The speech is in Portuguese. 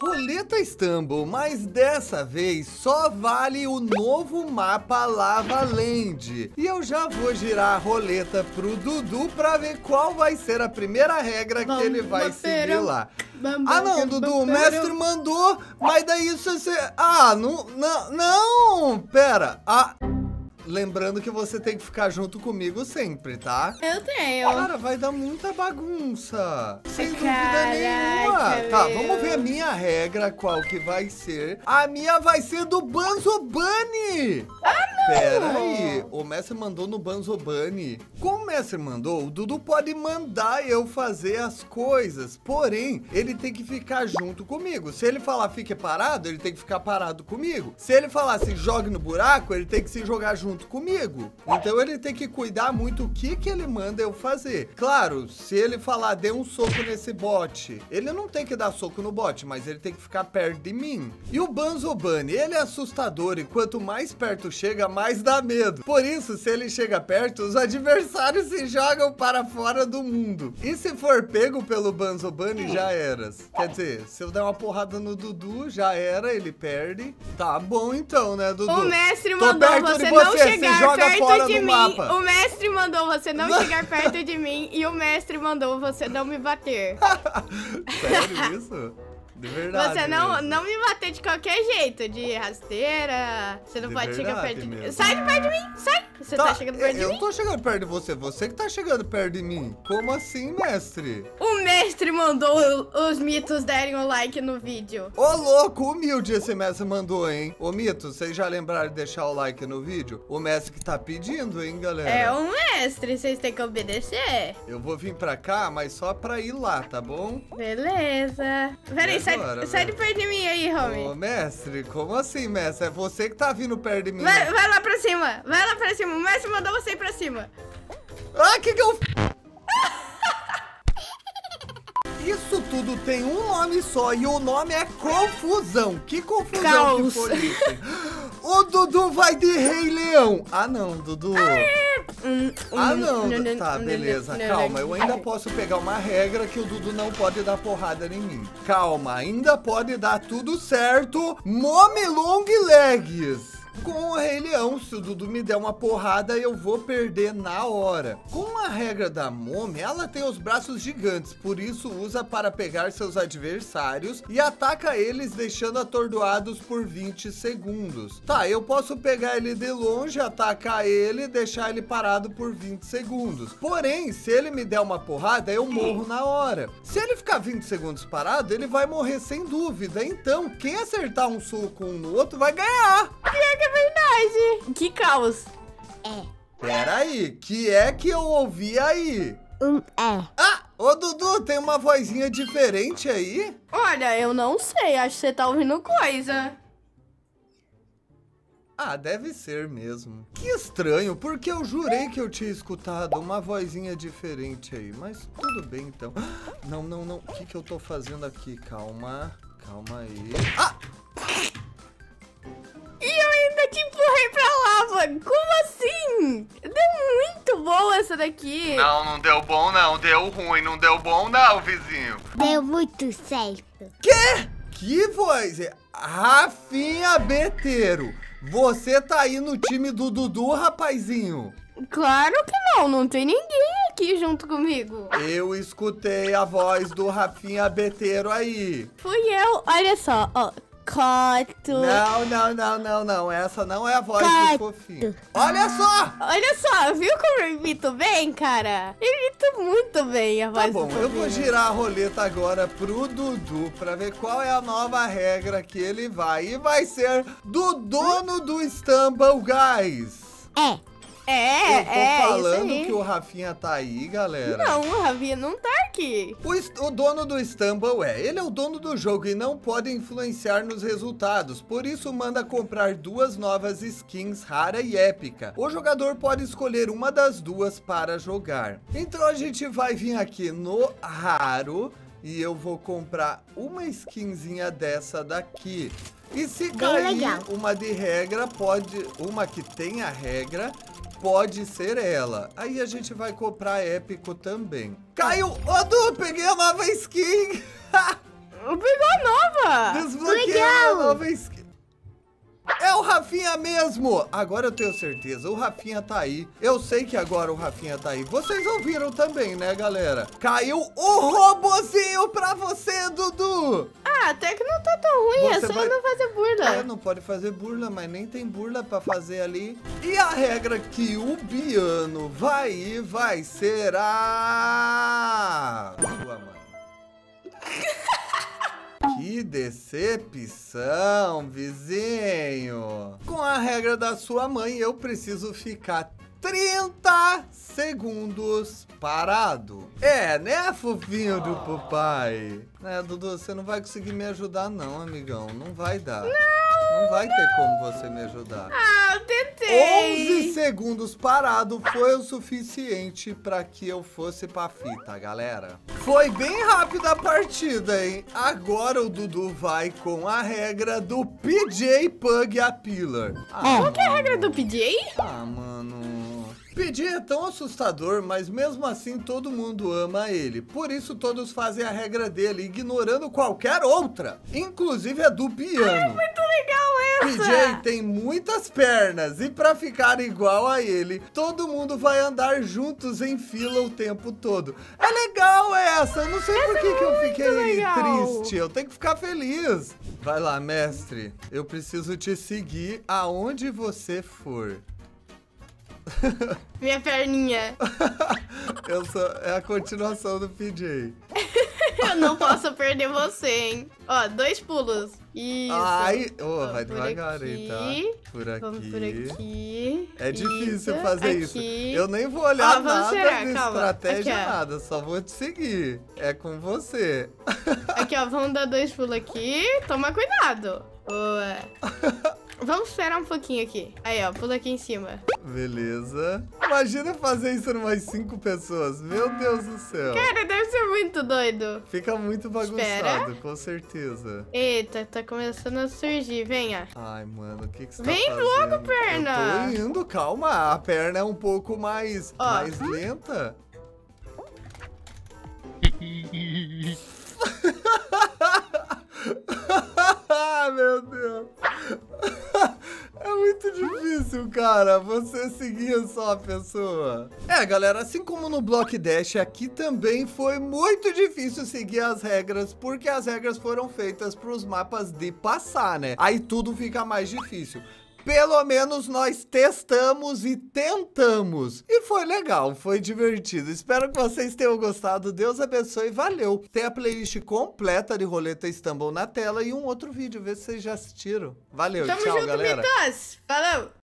Roleta Stumble, mas dessa vez só vale o novo mapa Lava Land. E eu já vou girar a roleta pro Dudu pra ver qual vai ser a primeira regra que ele vai seguir lá. Ah não, Dudu, o mestre mandou, mas daí isso é... Ah, não, pera. Lembrando que você tem que ficar junto comigo sempre, tá? Eu tenho. Cara, vai dar muita bagunça. Sem dúvida Caraca, nenhuma. Tá, vamos ver a minha regra, qual que vai ser. A minha vai ser do Banzo Bunny. Pera aí, o mestre mandou no Banzo Bunny. Como o mestre mandou, o Dudu pode mandar eu fazer as coisas. Porém, ele tem que ficar junto comigo. Se ele falar fique parado, ele tem que ficar parado comigo. Se ele falar se jogue no buraco, ele tem que se jogar junto comigo. Então ele tem que cuidar muito o que ele manda eu fazer. Claro, se ele falar dê um soco nesse bot, ele não tem que dar soco no bot, mas ele tem que ficar perto de mim. E o Banzo Bunny, ele é assustador e quanto mais perto chega, mais dá medo. Por isso, se ele chega perto, os adversários se jogam para fora do mundo. E se for pego pelo Banzo Bunny, já eras. Quer dizer, se eu der uma porrada no Dudu, já era, ele perde. Tá bom então, né, Dudu? O mestre Tô mandou perto você de não você, chegar se joga perto fora de do mim. mapa. O mestre mandou você não chegar perto de mim e o mestre mandou você não me bater. Sério isso? De verdade. Você não mesmo. me bater de qualquer jeito, de rasteira. Você não De pode chegar verdade perto de mim. mesmo. Sai de perto de mim, sai. Você tá chegando perto de eu mim? não tô chegando perto de você, você que tá chegando perto de mim. Como assim, mestre? O mestre mandou os mitos derem o like no vídeo. Ô, louco, humilde esse mestre mandou, hein? Ô, Mito, vocês já lembraram de deixar o like no vídeo? O mestre que tá pedindo, hein, galera? É o mestre, vocês têm que obedecer. Eu vou vir pra cá, mas só pra ir lá, tá bom? Beleza. Peraí, agora, sai de perto de mim aí, homem. Ô, mestre, como assim, mestre? É você que tá vindo perto de mim. Vai lá pra cima, vai lá pra cima. O mestre mandou você ir pra cima. Ah, que eu... Isso tudo tem um nome só e o nome é confusão. Que confusão Caos. que foi isso? O Dudu vai de Rei Leão. Ah, não, Dudu. Ah, não. Tá, beleza. Calma, eu ainda posso pegar uma regra que o Dudu não pode dar porrada em mim. Calma, ainda pode dar tudo certo. Mommy Long Legs. Com o Rei Leão, se o Dudu me der uma porrada, eu vou perder na hora. Com a regra da Mommy, ela tem os braços gigantes, por isso usa para pegar seus adversários e ataca eles deixando atordoados por 20 segundos. Tá, eu posso pegar ele de longe, atacar ele e deixar ele parado por 20 segundos. Porém, se ele me der uma porrada, eu morro na hora. Se ele ficar 20 segundos parado, ele vai morrer sem dúvida. Então, quem acertar um soco um no outro vai ganhar. Pior que é verdade. Que caos. Pera aí, que é que eu ouvi aí? Ah, ô Dudu, tem uma vozinha diferente aí? Olha, eu não sei, acho que você tá ouvindo coisa. Ah, deve ser mesmo. Que estranho, porque eu jurei que eu tinha escutado uma vozinha diferente aí. Mas tudo bem, então. Não. O que eu tô fazendo aqui? Calma aí. Ah! E eu ainda te empurrei pra lava. Como assim? Deu muito boa essa daqui. Não deu bom não, deu ruim. Não deu bom não, vizinho. Deu muito certo. Quê? Que voz? Rafinha Beteiro. Você tá aí no time do Dudu, rapazinho? Claro que não tem ninguém aqui junto comigo. Eu escutei a voz do Rafinha Beteiro aí. Fui eu, olha só, ó. Coto. Não. Essa não é a voz Cato. do fofinho. Olha só! Olha só, viu como eu imito bem, cara? Eu imito muito bem a voz Tá bom, do eu vou fofinho. girar a roleta agora pro Dudu pra ver qual é a nova regra que ele vai. E vai ser do dono do Stumble, guys. Eu tô falando isso aí. que o Rafinha tá aí, galera. Não, o Rafinha não tá aqui. O dono do Stumble ele é o dono do jogo e não pode influenciar nos resultados, por isso manda comprar duas novas skins rara e épica. O jogador pode escolher uma das duas para jogar. Então a gente vai vir aqui no raro e eu vou comprar uma skinzinha dessa daqui. E se cair legal. uma de regra, uma que tenha regra, pode ser ela. Aí a gente vai comprar épico também. Caiu! Ô, Du, peguei a nova skin! Pegou a nova. Desbloqueei a nova skin. É o Rafinha mesmo! Agora eu tenho certeza, o Rafinha tá aí. Eu sei que agora o Rafinha tá aí. Vocês ouviram também, né, galera? Caiu o robozinho pra você, Dudu! Ah, até que não tá tão ruim, é Você só vai- não fazer burla. É, não pode fazer burla, mas nem tem burla pra fazer ali. E a regra que o Biano vai ser a... Sua mãe. Que decepção, vizinho. Com a regra da sua mãe, eu preciso ficar 30 segundos parado. É, né, fofinho do papai? É, Dudu, você não vai conseguir me ajudar não, amigão. Não vai dar. Não vai ter como você me ajudar. Ah, eu tentei. 11 segundos parado foi o suficiente pra que eu fosse pra fita, galera. Foi bem rápida a partida, hein? Agora o Dudu vai com a regra do PJ Pug a Pillar. Qual que é a regra do PJ? Ah, mano... PJ é tão assustador, mas mesmo assim todo mundo ama ele. Por isso todos fazem a regra dele, ignorando qualquer outra. Inclusive a do Biano. Muito legal essa. PJ tem muitas pernas e pra ficar igual a ele, todo mundo vai andar juntos em fila o tempo todo. É legal essa, eu não sei por que eu fiquei legal. triste, eu tenho que ficar feliz. Vai lá, mestre, eu preciso te seguir aonde você for. Minha perninha. É a continuação do PJ. Eu não posso perder você, hein? Ó, 2 pulos. Isso. Ai, Ó, vai por devagar aqui. aí, tá? Por aqui. Vamos por aqui. É difícil Isso, fazer isso. aqui. Eu nem vou olhar Ó, vamos nada tirar, de calma. estratégia, Aqui, ó. nada. Só vou te seguir. É com você. Aqui, ó, vamos dar 2 pulos aqui. Toma cuidado. Boa. Vamos esperar um pouquinho aqui. Aí, ó, pula aqui em cima. Beleza. Imagina fazer isso numas 5 pessoas. Meu Deus do céu. Cara, deve ser muito doido. Fica muito bagunçado, Espera. com certeza. Eita, tá começando a surgir. Venha. Ai, mano, o que você Vem tá fazendo? logo, perna. Eu tô indo, calma. A perna é um pouco mais Ó. lenta. Meu Deus. É muito difícil, cara, você seguir só a pessoa. É, galera, assim como no Block Dash, aqui também foi muito difícil seguir as regras, porque as regras foram feitas para os mapas de passar, né? Aí tudo fica mais difícil. Pelo menos nós testamos e tentamos. E foi legal, foi divertido. Espero que vocês tenham gostado. Deus abençoe, valeu. Tem a playlist completa de Roleta Istanbul na tela e um outro vídeo. Vê se vocês já assistiram. Valeu, Tamo tchau, junto, galera. Mitos. Falou.